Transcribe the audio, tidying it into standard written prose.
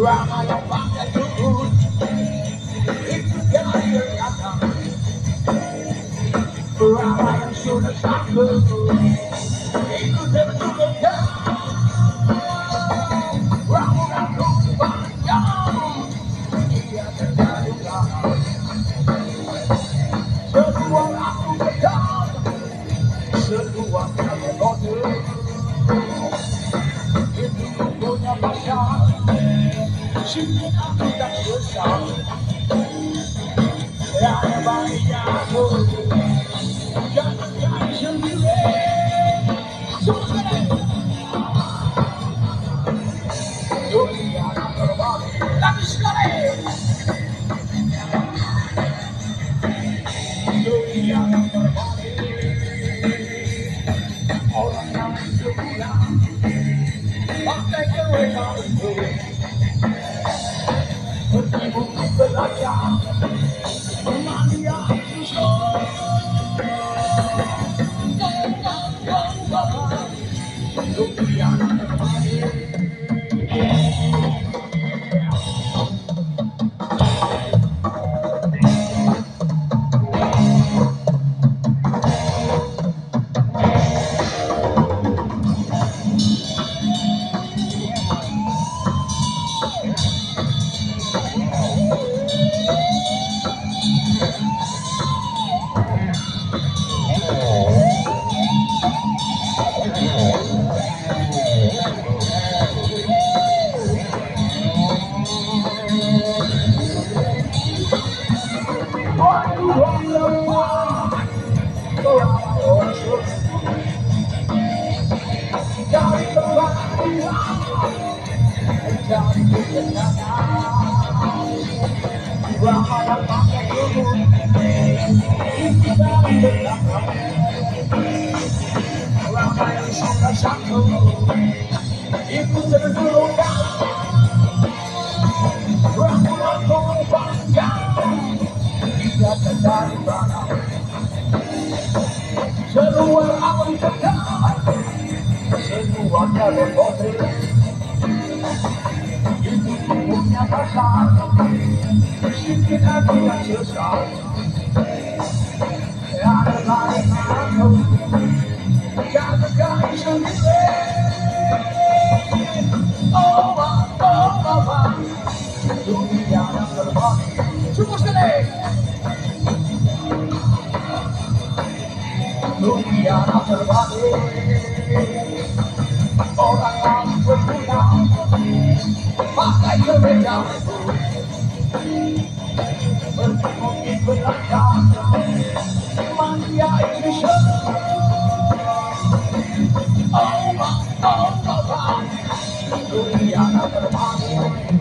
Ramai yang pakai turun itu dari kelihatan. Ramai yang sudah takut itu tertutup. Ramai yang panjang ia terjadilah. Semua aku pegang, semua aku kode. Itu punya pasar. Sini aku tak sesal. Ada baiknya aku jangan jadi sendiri. Dunia tak terbalik lagi sekali. Dunia tak terbalik. Orang yang sebulan pakai kereta itu bertemu belajar mania itu dunia terbalik. Itu tergolong rambut panjang tidak terjadi banyak. Semua aku pegang, semuanya berkode. Itu punya pasar, sedikit aku tak sesal. Ada baiknya aku jangan jadi sendiri. Oh, dunia yang terbalik. Cukup sekali. Dunia yang terbalik. Orang yang berguna pakai kereta itu bertemu belajar mania Indonesia. Dunia yang terbalik.